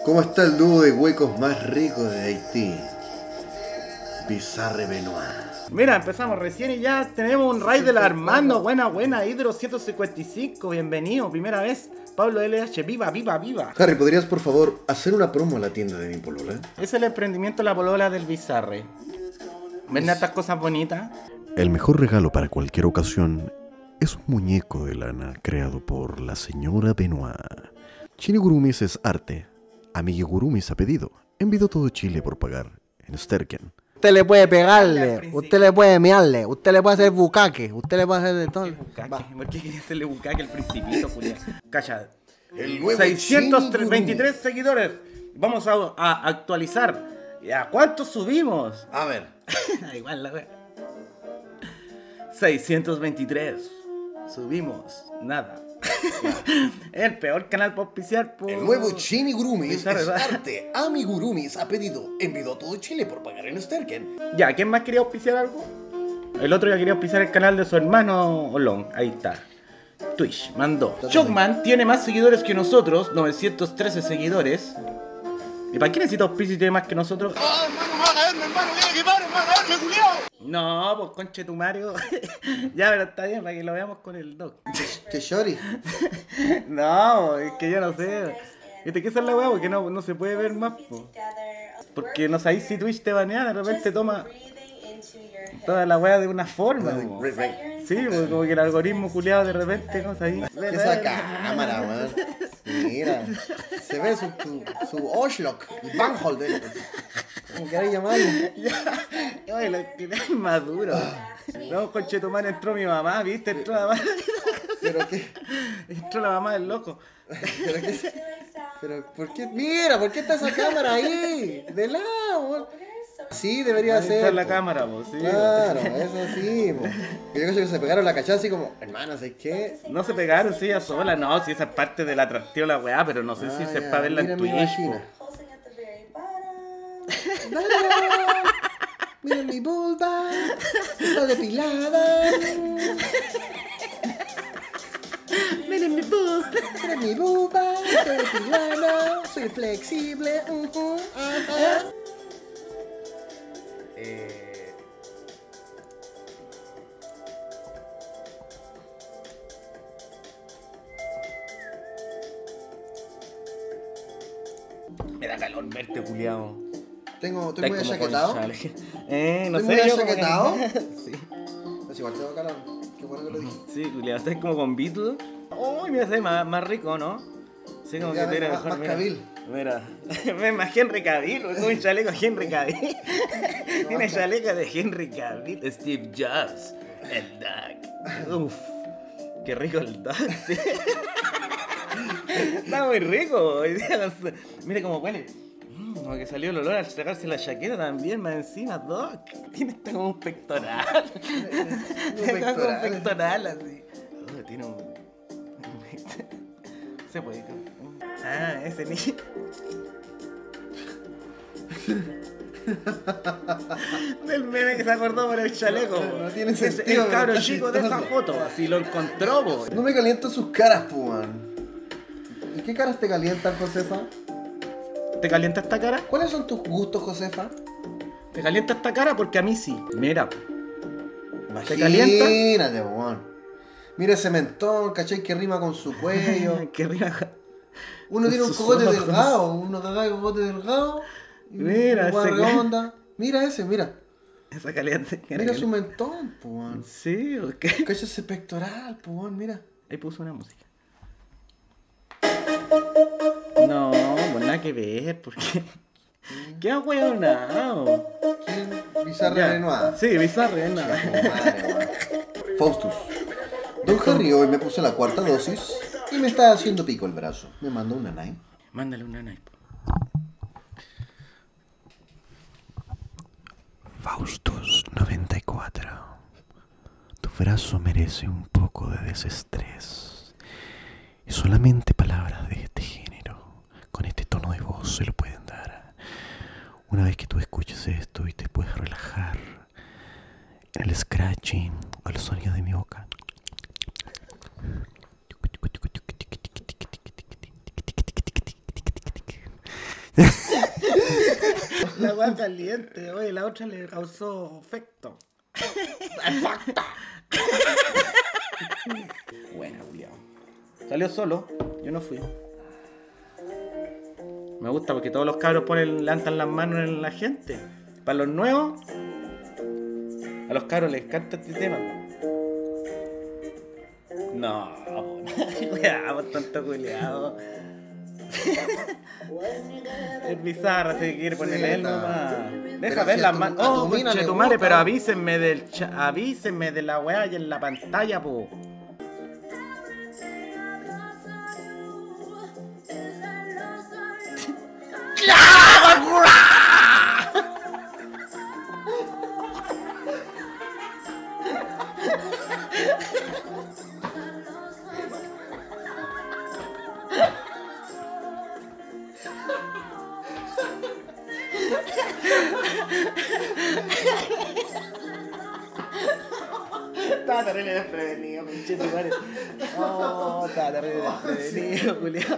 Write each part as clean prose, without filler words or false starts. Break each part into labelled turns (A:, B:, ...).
A: ¿Cómo está el dúo de huecos más ricos de Haití? Bizarre Benoit.
B: Mira, empezamos recién y ya tenemos un raid del Armando. Buena, Hidro 155, bienvenido, primera vez. Pablo LH, viva.
A: Harry, ¿podrías por favor hacer una promo a la tienda de mi polola?
B: Es el emprendimiento La Polola del Bizarre. ¿Venden estas cosas bonitas?
C: El mejor regalo para cualquier ocasión es un muñeco de lana creado por la señora Benoit. Chinigurumis es arte. Amiguigurumis a pedido. Envido todo Chile por pagar. En Sterken.
D: Usted le puede pegarle, usted le puede mearle, usted le puede hacer bucaque, usted le puede hacer de todo.
B: ¿Por qué quería hacerle bucaque al principito, Julián? Calla.
A: El nuevo
B: 623 seguidores. Vamos a actualizar. ¿A cuántos subimos?
A: A ver.
B: Igual la wea. 623. Subimos. Nada. El peor canal para auspiciar por...
A: El nuevo Chinigurumis es
B: Bizarre, ¿verdad?
A: arte. Amigurumis a pedido. Envido a todo Chile por pagar en Sterken.
B: Ya, ¿quién más quería auspiciar algo? El otro ya quería auspiciar el canal de su hermano Olón. Ahí está. Twitch, mandó. Shockman tiene más seguidores que nosotros, 913 seguidores. ¿Y para qué necesita auspicio y tiene más que nosotros? No, pues conche tu Mario. Ya, pero está bien, para que lo veamos con el doc.
A: ¿Qué shorty?
B: No, es que yo no sé. ¿Viste qué es la weá? Porque no se puede ver más, po. Porque no sabéis si Twitch te banea, de repente toma toda la weá de una forma. Po. Sí, pues como que el algoritmo culiado de repente, no sabéis.
A: Esa cámara, weón. Mira. Se ve su Oshlock, el Banholder. ¿Cómo queréis llamarlo?
B: Oye, lo que es maduro. No, conchetumán, entró mi mamá, ¿viste? Entró la mamá.
A: ¿Pero qué?
B: Entró la mamá del loco.
A: ¿Pero qué? ¿Pero por qué? Mira, ¿por qué está esa cámara ahí? De lado. Sí, debería
B: Ahí
A: ser.
B: está la cámara, vos, sí.
A: Claro, eso sí. Po. Yo creo que se pegaron la cachada así como, hermano, ¿sabes qué?
B: No se pegaron, sí, a sola, no, si esa es parte del atractivo de la weá, pero no sé si se es para verla en Twitch.
A: Mira mi vulva, está depilada.
B: Miren mi voz.
A: Mira mi vulva, está depilada, soy flexible.
B: Me da calor verte, culiao.
A: Estoy muy
B: Estás como
A: achaquetado.
B: con chale. No
A: ¿Estoy
B: sé,
A: muy
B: yo como que-
A: achaquetado?
B: Sí.
A: Pues igual tengo calor. Qué bueno que lo dije.
B: Sí, culiao, estás como con Beatles. Uy, mira, se ve más rico, ¿no? Sí, como
A: Ya,
B: que tiene
A: más
B: mejor. Mira,
A: Cavill.
B: mira. Ve más Henry Cavill, con un chaleco Henry Cavill. Tiene chaleco de Henry Cavill, Steve Jobs, el Doug. Uf, qué rico el Doug. Sí. Está muy rico. Hoy día, mira cómo huele. Como que salió el olor al sacarse la chaqueta también, más encima, Doc. Tiene hasta como un pectoral. Tiene como un pectoral así. Oh, tiene un se puede. Ah, ese niño. Del meme que se acordó por el chaleco.
A: No tiene
B: Es
A: sentido,
B: el cabro
A: pero está
B: chico de esa
A: chistoso.
B: foto, así lo encontró, po.
A: No me caliento sus caras, Puan. ¿Y qué caras te calientan, Josefa?
B: ¿Te calienta esta cara?
A: ¿Cuáles son tus gustos, Josefa?
B: ¿Te calienta esta cara? Porque a mí sí. Mira. ¿Te calienta?
A: Imagínate, Puan. Mira ese mentón, ¿cachai? Que rima con su cuello.
B: Qué rico.
A: Uno tiene un
B: Sus
A: cogote
B: ojos.
A: delgado, uno caga de cogote delgado. y
B: Mira
A: una
B: ese.
A: redonda. Mira ese, mira.
B: Esa caliente.
A: Mira su mentón, Puan.
B: Sí, ¿o qué?
A: Cacha ese pectoral, Puan, mira.
B: Ahí puso una música. No, pues nada que ver, porque... ¿Qué ahueonado?
A: ¿Quién? Bizarre
B: Ya.
A: Benoit.
B: Sí, Bizarre, nada.
A: Madre, weón. Faustus. Don Harry hoy me puse la cuarta dosis y me está haciendo pico el brazo. Me mandó una nine.
B: Mándale una naipa.
C: Faustus 94. Tu brazo merece un poco de desestrés. Y solamente palabras de este género, con este tono de voz, se lo pueden dar. Una vez que tú escuches esto y te puedes relajar en el scratching o el sonido de mi boca.
B: La weá caliente, oye, la otra le causó efecto. ¡Efecto! Buena, Julián. Salió solo, yo no fui. Me gusta porque todos los cabros levantan las manos en la gente. Para los nuevos, a los cabros les encanta este tema. No, cuidado, tanto culiado. El bizarra se quiere ponerle él nomás. Deja ver las manos. Oh, conche tu madre, pero avísenme avísenme de la weá y en la pantalla, po. Estaba terrible desprevenido, pinche tu madre. Oh, estaba terrible desprevenido, Julián.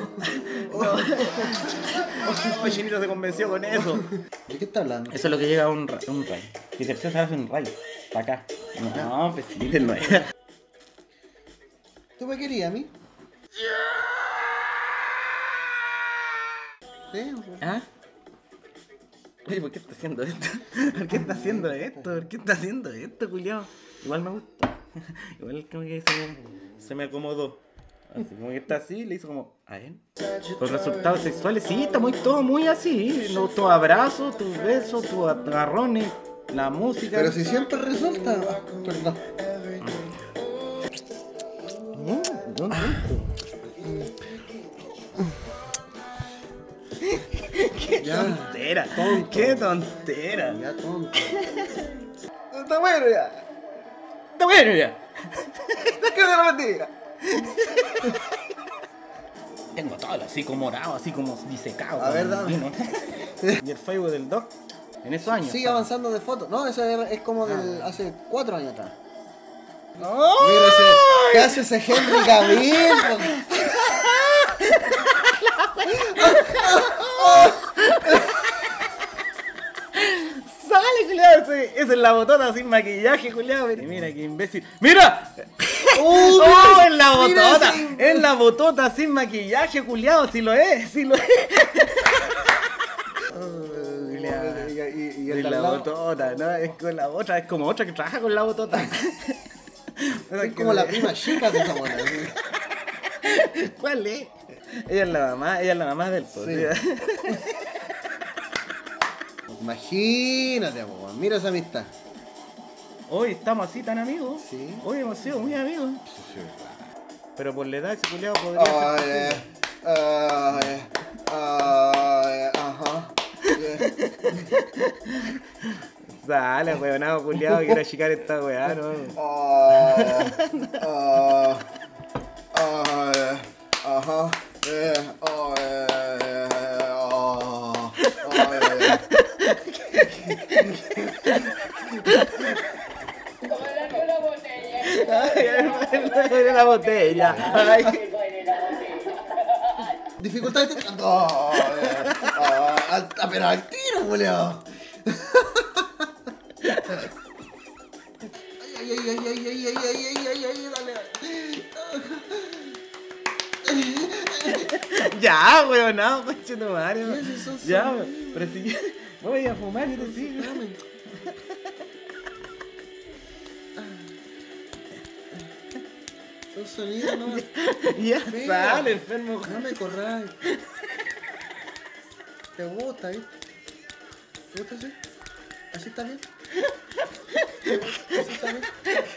B: No, Chinito se convenció con eso.
A: ¿De qué está hablando?
B: Eso es lo que llega a un ray. Si tercero se hace un ray. Para acá. No, pues sí, no era.
A: ¿Tú me querías a mí? ¿Sí?
B: ¿Ah? Oye, ¿por qué está haciendo esto? ¿Por qué está haciendo esto? ¿Por qué está haciendo esto, culiao? Igual me gusta. Igual como que se me acomodó. Así como que está así, le hizo como a él. Los resultados sexuales, sí, está todo muy así. Tus abrazos, tus besos, tus agarrones, la música.
A: Pero si siempre resulta. Perdón.
B: Qué tontera.
A: Tonto.
B: Qué tontera.
A: Ya tonto.
B: Está bueno ya. Está bueno ya. ¿Qué se lo bendiga? Tengo todo así como morado, así como disecado.
A: A ver, dame.
B: Y el Facebook del Doc, en esos años.
A: Sigue avanzando de fotos. No, ese es como del hace 4 años atrás.
B: ¡No!
A: Mira ¿qué hace ese Henry Cavill?
B: ¡Sale, culiao! Esa es la botota sin maquillaje, culiao. Mira, qué imbécil. ¡Mira! ¡Oh, es la botota! Es la botota sin maquillaje, culiao. Si lo es, si lo es.
A: Y
B: Es
A: el de
B: la
A: al lado,
B: botota, ¿no? Es con la otra, es como otra que trabaja con la botota.
A: es como la prima chica de esa buena.
B: ¿Cuál es? Ella es la mamá del po,
A: Sí. Imagínate, po, mira esa amistad.
B: Hoy estamos así tan amigos.
A: Sí.
B: Hoy hemos sido muy amigos. Pero por la edad ese culiado podría ser.
A: Ajá.
B: Dale, weonado culiado, quiero achicar esta weá, ¿no?
A: Ajá.
B: Ay, la botella. Ay.
A: Dificultades. Pero al tiro, boludo. Ay, dale.
B: Ya, weonado, conche tu madre.
A: Sí, son
B: Ya,
A: sonidos.
B: pero si voy a fumar y te sigo.
A: Son sonidos, no.
B: Ya
A: Mira.
B: sale, enfermo.
A: No me corras. ¿Te gusta, ¿viste? ¿Te gusta así? ¿Así está bien? ¿Así está bien?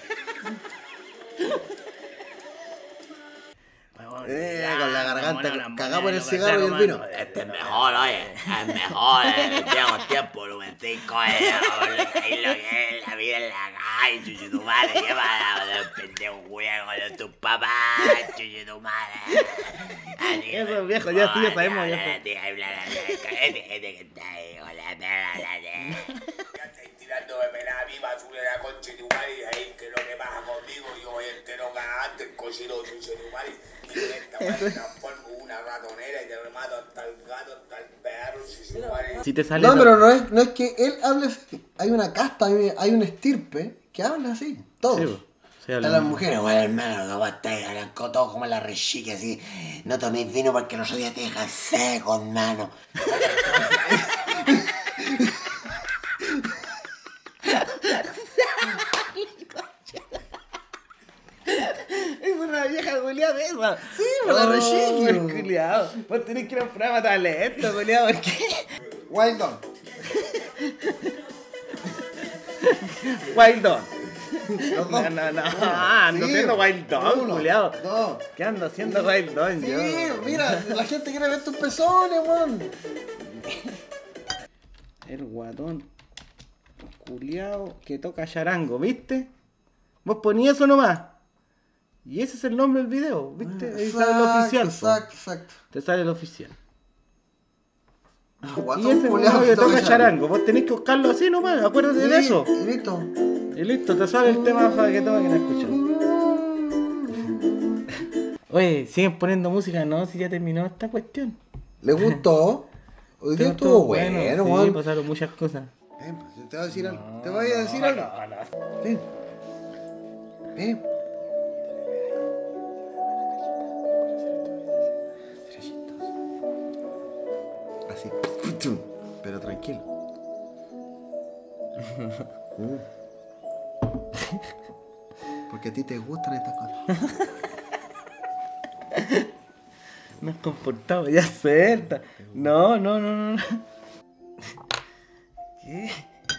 A: Con la garganta, cagamos en el cigarro y el vino.
E: Este es mejor, oye, es mejor, tengo tiempo, volumen 5, ahí lo que es la vida en la calle, chuchu tu madre, lleva los pendejos juegos de tus papás, chuchu tu madre.
B: Eso, viejo, ya sí, ya sabemos, ya
E: Este que está ahí, con la perra, ya estáis tirando de pelada viva, sube la concha de tu madre, y ahí que lo que pasa conmigo, yo voy entero cagante, el cocino chuchu tu madre. Una ratonera y te mato hasta el gato, hasta el perro, si se muere.
B: Si te sale.
A: No, pero no es que él hable así. Hay una casta, hay un estirpe que habla así. Todos.
B: Sí, po. Sí,
A: Están las mujeres.
E: Pero bueno, hermano, no va a estar arrancó todo como la rechique así. No toméis vino porque los días te dejan seco, hermano.
B: Es una vieja culiada de esa.
A: Sí, por la rechique.
B: Culiado. Vos tenés que ir a un programa talento, culiado, porque.
A: Wild Dog.
B: Wild Dog.
A: Los
B: No,
A: dos.
B: no, no. Ando
A: Sí,
B: haciendo Wild Dog,
A: uno,
B: culiado.
A: dos.
B: ¿Qué ando haciendo Wild Dog
A: Sí,
B: yo?
A: mira, la gente quiere ver tus pezones, weón.
B: El guatón culiao que toca charango, ¿viste? Vos ponías eso nomás. Y ese es el nombre del video, ¿viste? Ahí sale el oficial. Po.
A: Exacto.
B: Te sale el oficial. Y
A: Guatón
B: ese
A: culiao
B: culiao que toca charango. Vos tenés que buscarlo así nomás, acuérdate de eso.
A: Y listo.
B: Y listo, te sale el tema para que todos quieran escuchar. Oye, siguen poniendo música, ¿no? Si ya terminó esta cuestión.
A: ¿Le gustó? Hoy día estuvo bueno,
B: sí,
A: weón.
B: pasaron muchas cosas.
A: Ven, pues, te voy a decir algo. Te voy a decir algo. Ven. Ven. Así. Pero tranquilo. Porque a ti te gustan estas cosas.
B: No es comportado, ya suelta. No. ¿Qué?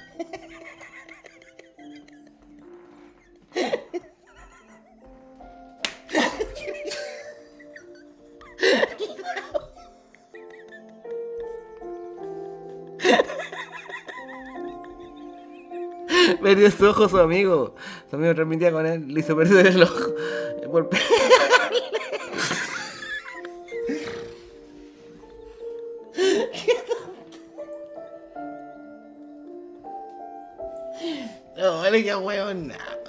B: Perdió su ojo su amigo. Su amigo transmitía con él, le hizo perder el ojo. Por No, vale, qué huevón.